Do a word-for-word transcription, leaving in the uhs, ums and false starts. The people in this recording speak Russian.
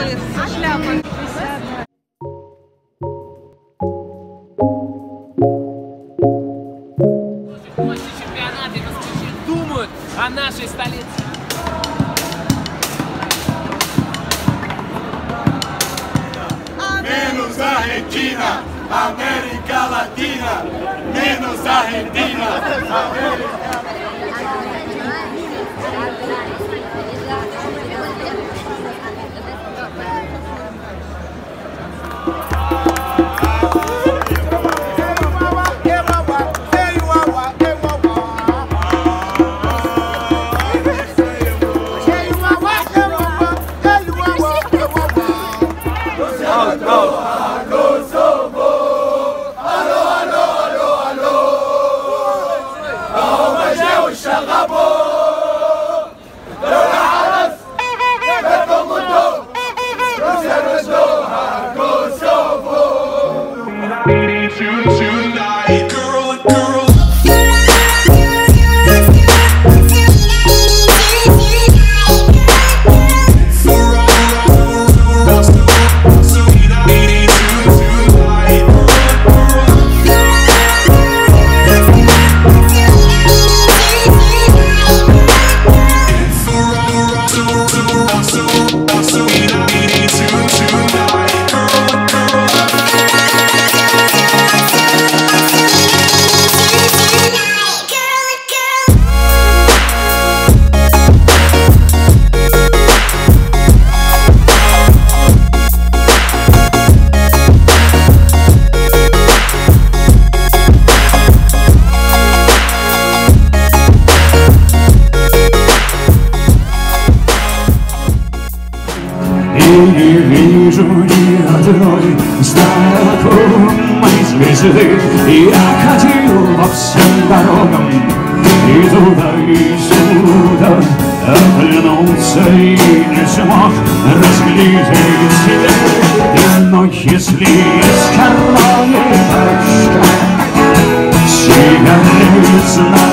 делает со шляпой. После чемпионата москвичи думают о нашей столице. Menos Argentina, América Latina. Menos Argentina, América не вижу ни одной знакомой звезды. Я ходил по всем дорогам и туда, и сюда, оглянулся и не смог разглядеть себя. Но если есть в кармане пачка сигарет,